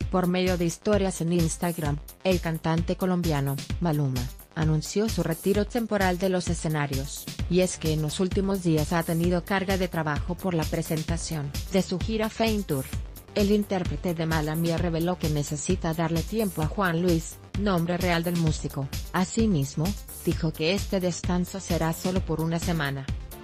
Por medio de historias en Instagram, el cantante colombiano, Maluma, anunció su retiro temporal de los escenarios, y es que en los últimos días ha tenido carga de trabajo por la presentación de su gira Fame Tour. El intérprete de Mala Mía reveló que necesita darle tiempo a Juan Luis, nombre real del músico. Asimismo, dijo que este descanso será solo por una semana.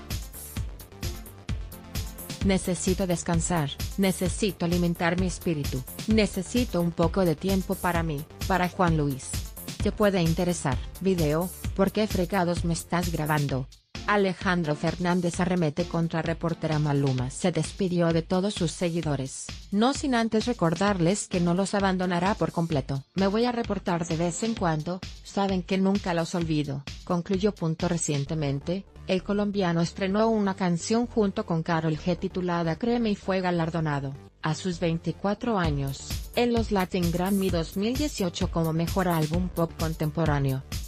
Necesito descansar, necesito alimentar mi espíritu, necesito un poco de tiempo para mí, para Juan Luis. ¿Te puede interesar? Video, ¿por qué fregados me estás grabando? Alejandro Fernández arremete contra reportera Maluma. Se despidió de todos sus seguidores, no sin antes recordarles que no los abandonará por completo. Me voy a reportar de vez en cuando, saben que nunca los olvido, concluyó. Recientemente, el colombiano estrenó una canción junto con Karol G titulada Créeme y fue galardonado, a sus 24 años, en los Latin Grammy 2018 como Mejor Álbum Pop Contemporáneo.